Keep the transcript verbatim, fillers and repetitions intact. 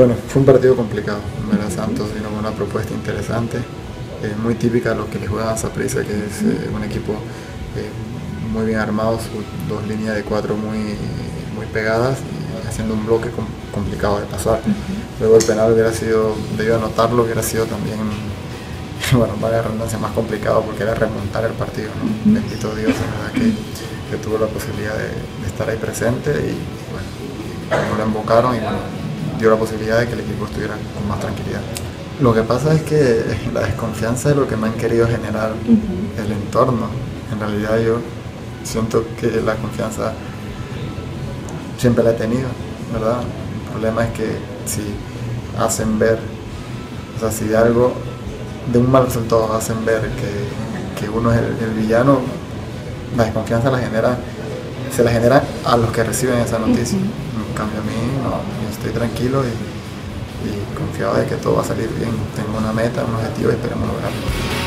Bueno, fue un partido complicado. Mira, Santos vino con una propuesta interesante, eh, muy típica de lo que le juega a Saprissa, que es eh, un equipo eh, muy bien armado, sus dos líneas de cuatro muy, muy pegadas y haciendo un bloque com complicado de pasar. Luego el penal hubiera sido, debió anotarlo, hubiera sido también, bueno, para la redundancia, más complicado porque era remontar el partido, ¿no? Bendito Dios, la verdad que, que tuvo la posibilidad de, de estar ahí presente y bueno, no lo invocaron y bueno, dio la posibilidad de que el equipo estuviera con más tranquilidad. Lo que pasa es que la desconfianza es lo que me han querido generar uh-huh. el entorno. En realidad yo siento que la confianza siempre la he tenido, ¿verdad? El problema es que si hacen ver, o sea, si de algo, de un mal resultado hacen ver que, que uno es el, el villano, la desconfianza la genera, se la genera a los que reciben esa noticia. Uh-huh. En cambio a mí no, yo estoy tranquilo y, y confiado de que todo va a salir bien. Tengo una meta, un objetivo y esperemos lograrlo.